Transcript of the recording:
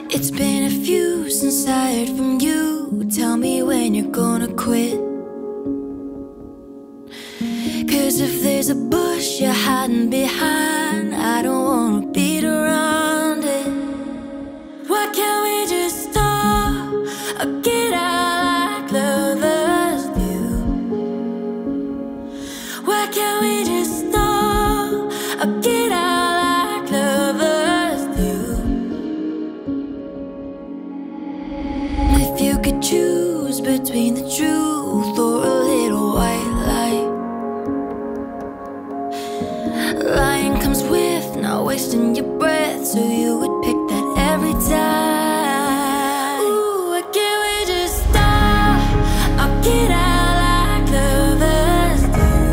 It's been a few since I heard from you. Tell me when you're gonna quit. 'Cause if there's a bush you're hiding behind, I don't wanna beat around it. Why can't we just stop or get out like lovers do? Why can't we just stop or get out like lovers do? If you could choose between the truth or a little white lie, lying comes with not wasting your breath, so you would pick that every time.